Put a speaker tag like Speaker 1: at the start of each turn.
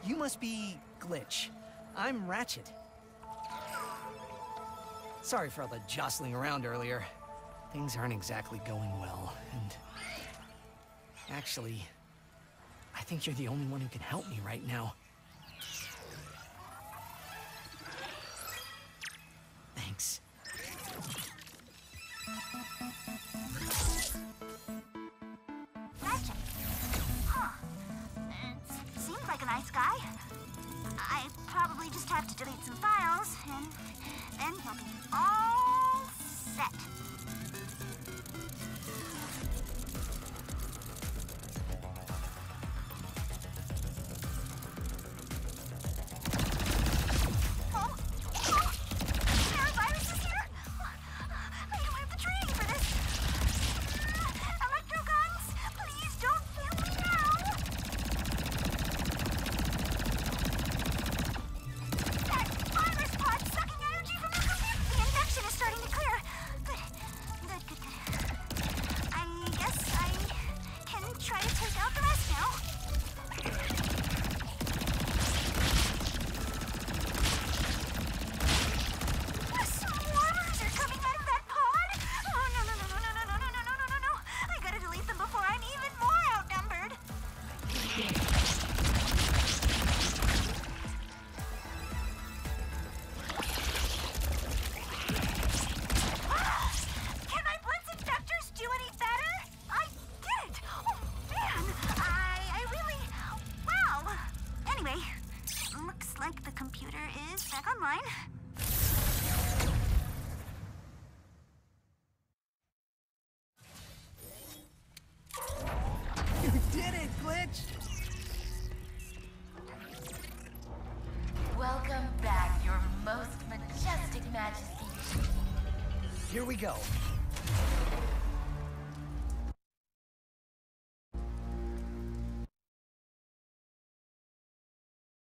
Speaker 1: You must be Glitch. I'm Ratchet. Sorry for all the jostling around earlier. Things aren't exactly going well, and... Actually, I think you're the only one who can help me right now. Thanks.
Speaker 2: Ratchet. Huh. Seems like a nice guy. I probably just have to delete some files, and then he'll be all set. Like the computer is back online.
Speaker 1: You did it, Glitch!
Speaker 3: Welcome back, your most majestic majesty.
Speaker 1: Here we go.